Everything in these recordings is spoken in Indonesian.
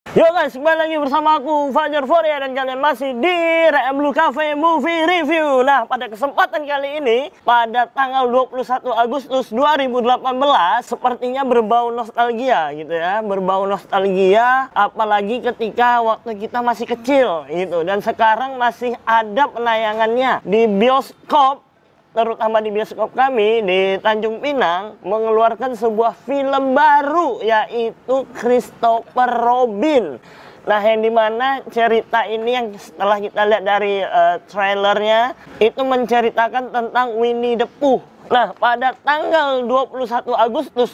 Yo guys, kembali lagi bersama aku Fajar Foria dan kalian masih di Blue Cafe Movie Review. Nah, pada kesempatan kali ini pada tanggal 21 Agustus 2018 sepertinya berbau nostalgia gitu ya, berbau nostalgia apalagi ketika waktu kita masih kecil gitu, dan sekarang masih ada penayangannya di bioskop. Terutama di bioskop kami di Tanjung Pinang mengeluarkan sebuah film baru, yaitu Christopher Robin. Nah, yang dimana cerita ini yang setelah kita lihat dari trailernya itu menceritakan tentang Winnie the Pooh. Nah, pada tanggal 21 Agustus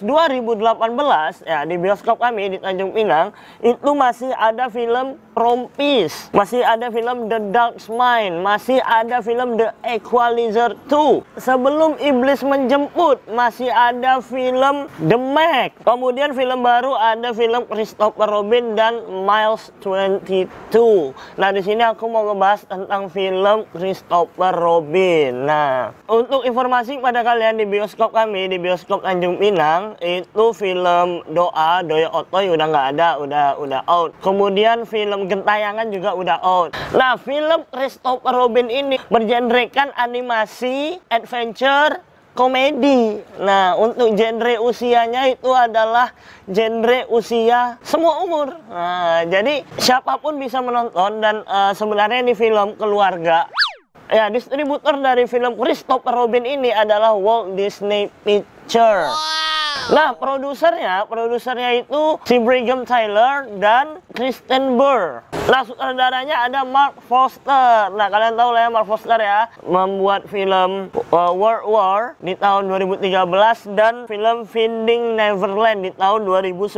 2018 ya, di bioskop kami di Tanjung Pinang itu masih ada film Prompis, masih ada film The Dark Mind, masih ada film The Equalizer 2. Sebelum Iblis Menjemput masih ada film The Meg. Kemudian film baru ada film Christopher Robin dan Miles 22. Nah, di sini aku mau ngebahas tentang film Christopher Robin. Nah, untuk informasi pada kalian di bioskop kami di bioskop Tanjung Pinang itu film Doya Otoy udah nggak ada, udah out. Kemudian film Gentayangan juga udah out. Nah, film Christopher Robin ini bergenrekan animasi, adventure, komedi. Nah, untuk genre usianya itu adalah genre usia semua umur. Nah, jadi siapapun bisa menonton dan sebenarnya ini film keluarga. Ya, distributor dari film Christopher Robin ini adalah Walt Disney Pictures. Nah, produsernya itu si Brigham Tyler dan Kristen Burr. Nah, sutradaranya ada Mark Foster. Nah, kalian tahu lah ya Mark Foster ya, membuat film World War di tahun 2013 dan film Finding Neverland di tahun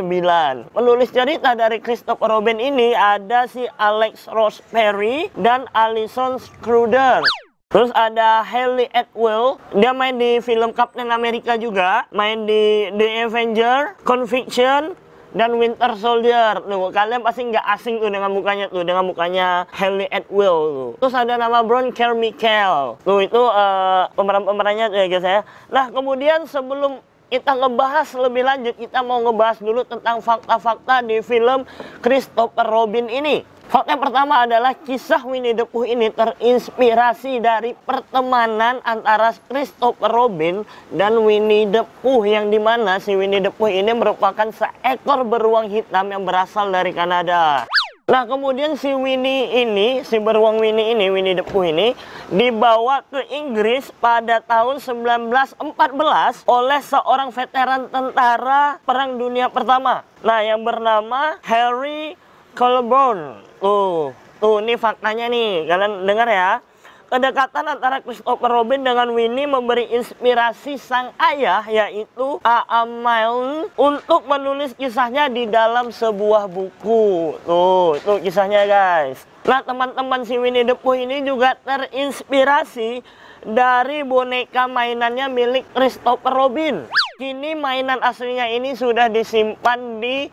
2009. Penulis cerita dari Christopher Robin ini ada si Alex Ross Perry dan Alison Schroeder. Terus ada Hayley Atwell, dia main di film Captain America juga, main di The Avenger, Conviction, dan Winter Soldier. Tuh, kalian pasti nggak asing tuh dengan mukanya tuh, dengan mukanya Hayley Atwell tuh. Terus ada nama Bron Carmichael. Tuh itu pemeran-pemerannya tuh ya guys ya. Nah, kemudian sebelum kita ngebahas lebih lanjut, kita mau ngebahas dulu tentang fakta-fakta di film Christopher Robin ini. Fakta yang pertama adalah kisah Winnie the Pooh ini terinspirasi dari pertemanan antara Christopher Robin dan Winnie the Pooh, yang dimana si Winnie the Pooh ini merupakan seekor beruang hitam yang berasal dari Kanada. Nah, kemudian si Winnie ini, si beruang Winnie ini, Winnie the Pooh ini dibawa ke Inggris pada tahun 1914 oleh seorang veteran tentara Perang Dunia Pertama. Nah, yang bernama Harry Colborne. Tuh, ini faktanya nih, kalian dengar ya. Kedekatan antara Christopher Robin dengan Winnie memberi inspirasi sang ayah, yaitu A.M. Milne, untuk menulis kisahnya di dalam sebuah buku. Tuh kisahnya guys. Nah, teman-teman si Winnie the Pooh ini juga terinspirasi dari boneka mainannya milik Christopher Robin. Kini mainan aslinya ini sudah disimpan di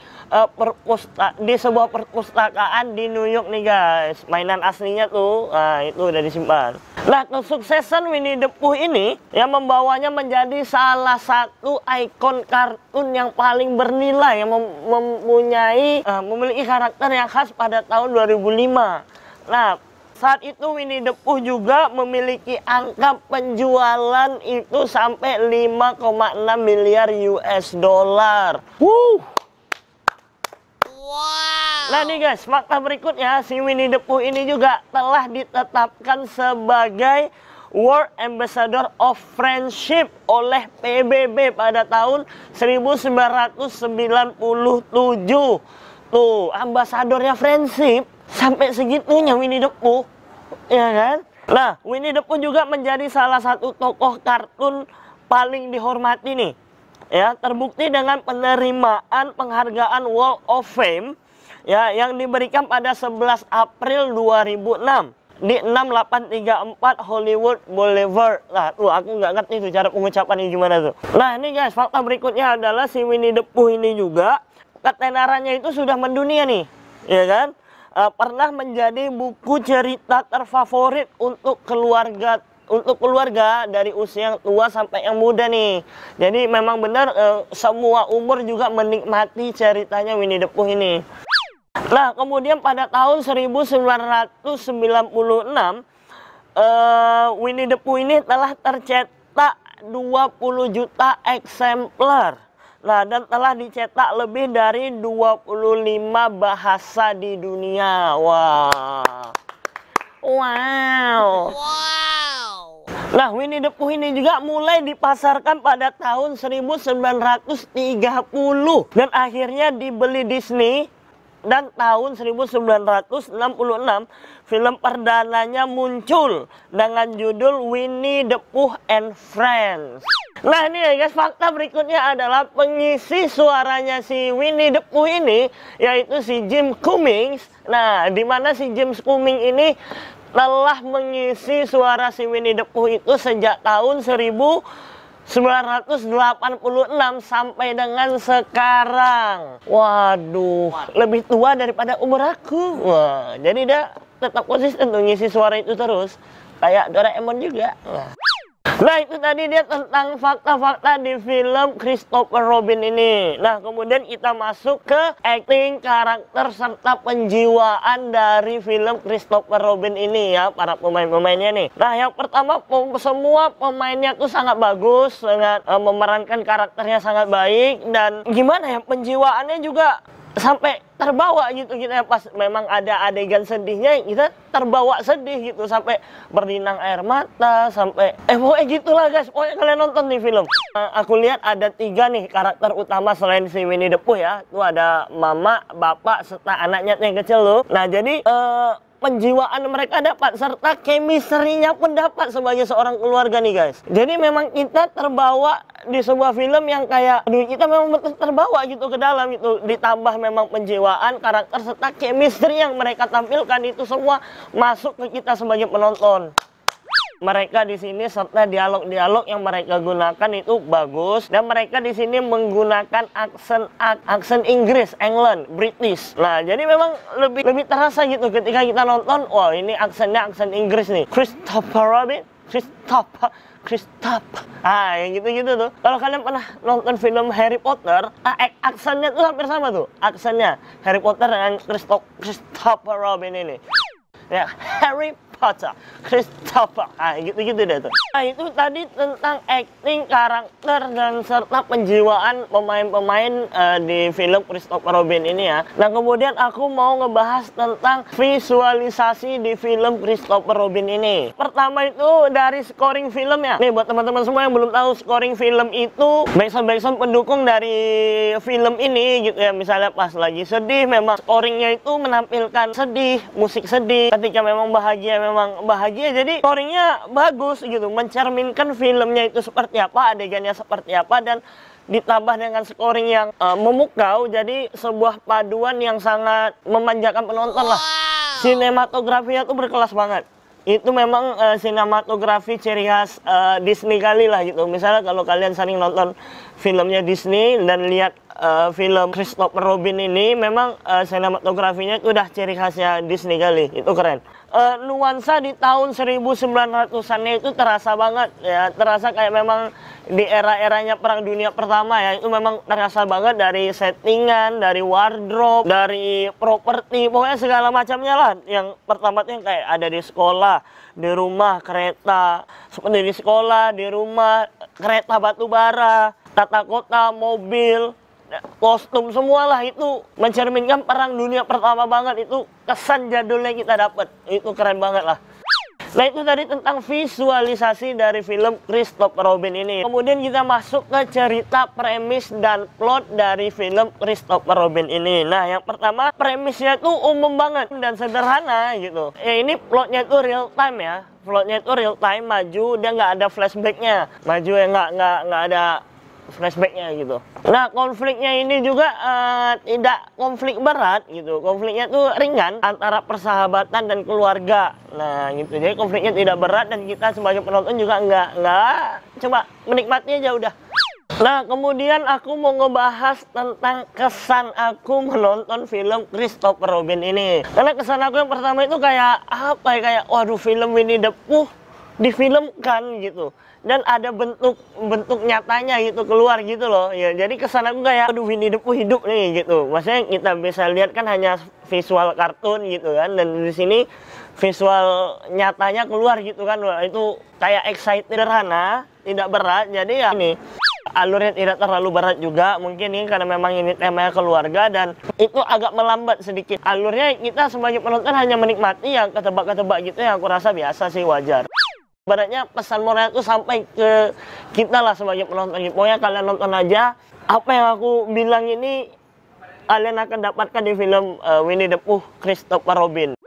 sebuah perpustakaan di New York nih guys. Mainan aslinya tuh, itu udah disimpan. Nah, kesuksesan Winnie the Pooh ini yang membawanya menjadi salah satu ikon kartun yang paling bernilai, yang memiliki karakter yang khas pada tahun 2005. Nah, saat itu Winnie the Pooh juga memiliki angka penjualan itu sampai 5,6 miliar US dollar. Wow. Nah nih guys, fakta berikutnya, si Winnie the Pooh ini juga telah ditetapkan sebagai World Ambassador of Friendship oleh PBB pada tahun 1997. Tuh, ambasadornya friendship. Sampai segitunya Winnie the Pooh, ya kan? Nah, Winnie the Pooh juga menjadi salah satu tokoh kartun paling dihormati nih. Ya, terbukti dengan penerimaan penghargaan Walk of Fame ya, yang diberikan pada 11 April 2006 di 6834 Hollywood Boulevard. Nah, tuh aku nggak ngerti tuh cara pengucapannya gimana tuh. Nah, ini guys, fakta berikutnya adalah si Winnie the Pooh ini juga ketenarannya itu sudah mendunia nih, ya kan? Pernah menjadi buku cerita terfavorit untuk keluarga dari usia yang tua sampai yang muda nih. Jadi memang benar semua umur juga menikmati ceritanya Winnie the Pooh ini. Nah, kemudian pada tahun 1996, Winnie the Pooh ini telah tercetak 20 juta eksemplar. Nah, dan telah dicetak lebih dari 25 bahasa di dunia. Wah. Wow. Nah, Winnie the Pooh ini juga mulai dipasarkan pada tahun 1930 dan akhirnya dibeli Disney. Dan tahun 1966 film perdananya muncul dengan judul Winnie the Pooh and Friends. Nah ini ya guys, fakta berikutnya adalah pengisi suaranya si Winnie the Pooh ini yaitu si Jim Cummings. Nah, di mana si Jim Cummings ini telah mengisi suara si Winnie the Pooh itu sejak tahun 1986 sampai dengan sekarang. Waduh, lebih tua daripada umur aku. Wah, jadi dia tetap konsisten tuh ngisi suara itu terus. Kayak Doraemon juga. Nah, itu tadi dia tentang fakta-fakta di film Christopher Robin ini. Nah, kemudian kita masuk ke acting, karakter, serta penjiwaan dari film Christopher Robin ini ya, para pemain-pemainnya nih. Nah, yang pertama, semua pemainnya tuh sangat bagus, sangat memerankan karakternya sangat baik. Dan gimana ya, penjiwaannya juga sampai terbawa gitu kita pas memang ada adegan sedihnya kita terbawa sedih gitu sampai berlinang air mata sampai pokoknya gitulah guys, pokoknya kalian nonton nih film. Aku lihat ada 3 nih karakter utama selain si Winnie the Pooh ya. Itu ada mama, bapak, serta anaknya yang kecil loh. Nah jadi penjiwaan mereka dapat serta chemistry-nya pun dapat sebagai seorang keluarga nih guys. Jadi memang kita terbawa di sebuah film yang kayak aduh, kita memang terbawa gitu ke dalam itu, ditambah memang penjiwaan, karakter serta chemistry yang mereka tampilkan itu semua masuk ke kita sebagai penonton. Mereka di sini serta dialog-dialog yang mereka gunakan itu bagus dan mereka di sini menggunakan aksen Inggris, England, British. Nah, jadi memang lebih terasa gitu ketika kita nonton, wah ini aksennya aksen Inggris nih. Christopher Robin, Christopher. Ah, yang gitu-gitu tuh. Kalau kalian pernah nonton film Harry Potter, aksennya tuh hampir sama tuh. Aksennya Harry Potter dengan Christopher Robin ini. Ya, Harry Potter, Christopher, gitu-gitu deh tuh. Nah itu tadi tentang acting, karakter, dan serta penjiwaan pemain-pemain di film Christopher Robin ini ya. Nah kemudian aku mau ngebahas tentang visualisasi di film Christopher Robin ini. Pertama itu dari scoring filmnya. Nih buat teman-teman semua yang belum tahu, scoring film itu backsound pendukung dari film ini gitu ya. Misalnya pas lagi sedih, memang scoringnya itu menampilkan sedih, musik sedih. Ketika memang bahagia, jadi scoringnya bagus gitu, mencerminkan filmnya itu seperti apa, adegannya seperti apa, dan ditambah dengan scoring yang memukau, jadi sebuah paduan yang sangat memanjakan penonton lah. Sinematografinya tuh berkelas banget. Itu memang sinematografi ciri khas Disney kali lah gitu. Misalnya kalau kalian sering nonton filmnya Disney dan lihat film Christopher Robin ini, memang sinematografinya itu udah ciri khasnya Disney kali. Itu keren. Nuansa di tahun 1900-annya itu terasa banget ya, terasa kayak memang di era-eranya Perang Dunia Pertama ya. Itu memang terasa banget dari settingan, dari wardrobe, dari properti, pokoknya segala macamnya lah. Yang pertama tuh yang kayak ada di sekolah, di rumah, kereta, seperti di sekolah, di rumah, kereta batu bara, tata kota, mobil, kostum, semualah itu mencerminkan Perang Dunia Pertama banget. Itu kesan jadulnya kita dapat, itu keren banget lah. Nah itu tadi tentang visualisasi dari film Christopher Robin ini. Kemudian kita masuk ke cerita, premis, dan plot dari film Christopher Robin ini. Nah yang pertama, premisnya itu umum banget dan sederhana gitu. Ya ini plotnya itu real time ya. Plotnya itu real time, maju, dia nggak ada flashbacknya. Maju ya, nggak ada flashbacknya gitu. Nah konfliknya ini juga tidak konflik berat gitu, konfliknya tuh ringan antara persahabatan dan keluarga. Nah gitu, jadi konfliknya tidak berat dan kita sebagai penonton juga nggak coba menikmati aja udah. Nah kemudian aku mau ngebahas tentang kesan aku menonton film Christopher Robin ini. Karena kesan aku yang pertama itu kayak apa ya, kayak waduh film Winnie the Pooh difilmkan gitu, dan ada bentuk nyatanya gitu keluar gitu loh ya. Jadi kesan aku kayak aduh Winnie the Pooh hidup nih gitu. Maksudnya kita bisa lihat kan hanya visual kartun gitu kan, dan di sini visual nyatanya keluar gitu kan. Wah, itu kayak excited, sederhana, tidak berat. Jadi ya ini alurnya tidak terlalu berat juga, mungkin ini karena memang ini temanya keluarga dan itu agak melambat sedikit alurnya. Kita sebagai penonton hanya menikmati yang ketebak-ketebak gitu, yang aku rasa biasa sih, wajar. Ibaratnya pesan moral itu sampai ke kita lah sebagai penonton. Pokoknya kalian nonton aja, apa yang aku bilang ini kalian akan dapatkan di film Winnie the Pooh Christopher Robin.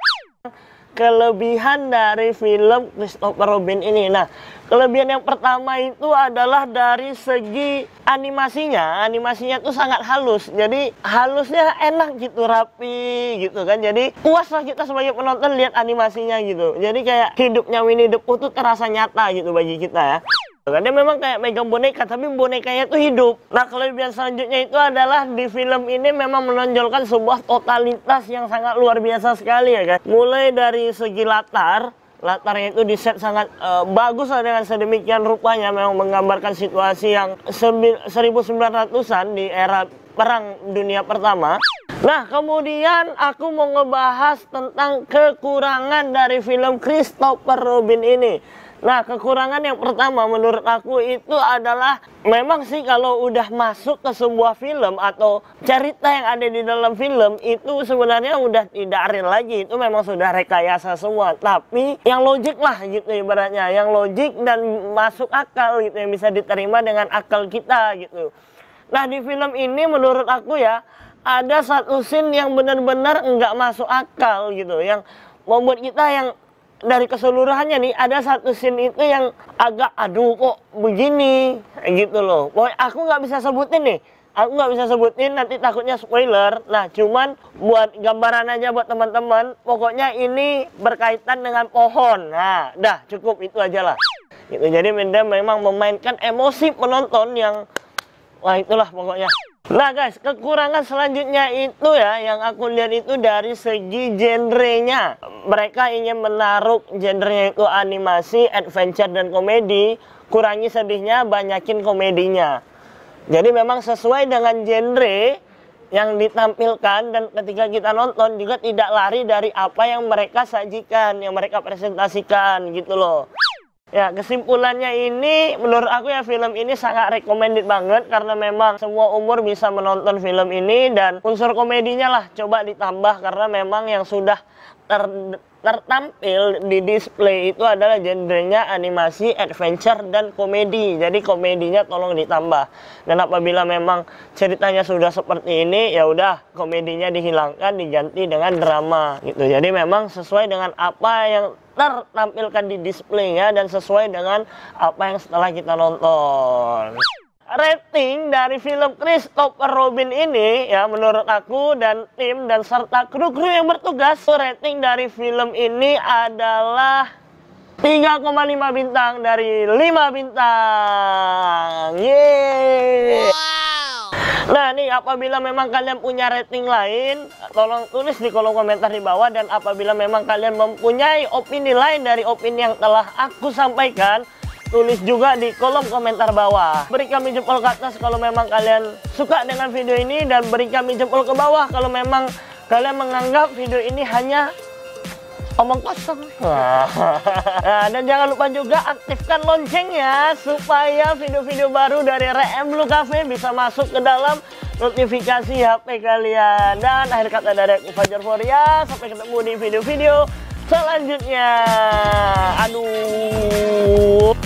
Kelebihan dari film Christopher Robin ini, nah kelebihan yang pertama itu adalah dari segi animasinya. Animasinya tuh sangat halus, jadi halusnya enak gitu, rapi gitu kan. Jadi puas lah kita sebagai penonton lihat animasinya gitu. Jadi kayak hidupnya Winnie the Pooh tuh terasa nyata gitu bagi kita ya. Dia memang kayak megang boneka, tapi bonekanya tuh hidup. Nah, kelebihan selanjutnya itu adalah di film ini memang menonjolkan sebuah totalitas yang sangat luar biasa sekali ya kan. Mulai dari segi latarnya itu di set sangat bagus lah, dengan sedemikian rupanya memang menggambarkan situasi yang 1900-an di era Perang Dunia Pertama. Nah, kemudian aku mau ngebahas tentang kekurangan dari film Christopher Robin ini. Nah, kekurangan yang pertama menurut aku itu adalah memang sih kalau udah masuk ke sebuah film atau cerita yang ada di dalam film itu sebenarnya udah tidak real lagi, itu memang sudah rekayasa semua. Tapi yang logik lah gitu ibaratnya, yang logik dan masuk akal gitu, yang bisa diterima dengan akal kita gitu. Nah, di film ini menurut aku ya ada satu scene yang benar-benar nggak masuk akal gitu, yang membuat kita yang dari keseluruhannya nih ada satu scene itu yang agak aduh kok begini gitu loh. Pokoknya aku nggak bisa sebutin nih, aku nggak bisa sebutin nanti takutnya spoiler. Nah, cuman buat gambaran aja buat teman-teman, pokoknya ini berkaitan dengan pohon. Nah, dah cukup itu aja lah gitu. Jadi memang memainkan emosi penonton yang wah itulah pokoknya. Nah guys, kekurangan selanjutnya itu ya yang aku lihat itu dari segi genrenya. Mereka ingin menaruh genrenya itu animasi, adventure, dan komedi. Kurangi sedihnya, banyakin komedinya. Jadi memang sesuai dengan genre yang ditampilkan, dan ketika kita nonton juga tidak lari dari apa yang mereka sajikan, yang mereka presentasikan gitu loh. Ya, kesimpulannya ini menurut aku ya film ini sangat recommended banget karena memang semua umur bisa menonton film ini, dan unsur komedinya lah coba ditambah karena memang yang sudah tertampil di display itu adalah genrenya animasi, adventure, dan komedi. Jadi komedinya tolong ditambah. Dan apabila memang ceritanya sudah seperti ini, ya udah komedinya dihilangkan, diganti dengan drama gitu. Jadi memang sesuai dengan apa yang tertampilkan di displaynya dan sesuai dengan apa yang setelah kita nonton. Rating dari film Christopher Robin ini ya menurut aku dan tim dan serta kru-kru yang bertugas, rating dari film ini adalah 3,5 bintang dari 5 bintang. Yeay. Nah nih, apabila memang kalian punya rating lain, tolong tulis di kolom komentar di bawah. Dan apabila memang kalian mempunyai opini lain dari opini yang telah aku sampaikan, tulis juga di kolom komentar bawah. Beri kami jempol ke atas kalau memang kalian suka dengan video ini, dan beri kami jempol ke bawah kalau memang kalian menganggap video ini hanya omong kosong. Nah, dan jangan lupa juga aktifkan loncengnya supaya video-video baru dari RM Blue Cafe bisa masuk ke dalam notifikasi HP kalian. Dan akhir kata dari aku Fajar Foria, sampai ketemu di video-video selanjutnya. Aduh.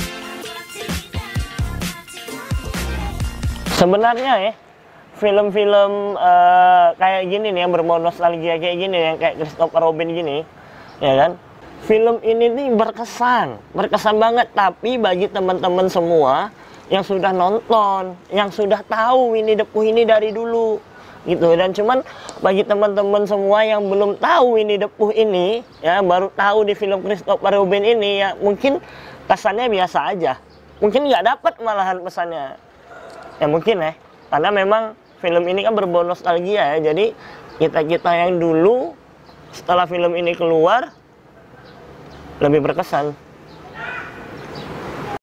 Sebenarnya ya film-film kayak gini nih yang berbau nostalgia kayak gini, yang kayak Christopher Robin gini, ya kan? Film ini nih berkesan banget. Tapi bagi teman-teman semua yang sudah nonton, yang sudah tahu Winnie the Pooh ini dari dulu, gitu. Dan cuman bagi teman-teman semua yang belum tahu Winnie the Pooh ini, ya baru tahu di film Christopher Robin ini, ya mungkin kesannya biasa aja. Mungkin nggak dapat malahan pesannya. Ya mungkin ya, karena memang film ini kan berbau nostalgia ya. Jadi kita-kita yang dulu setelah film ini keluar lebih berkesan.